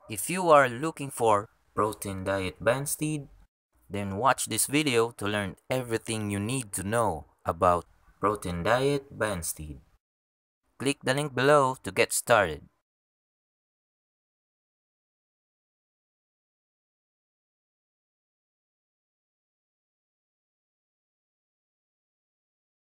If you are looking for Protein Diet Banstead, then watch this video to learn everything you need to know about Protein Diet Banstead. Click the link below to get started.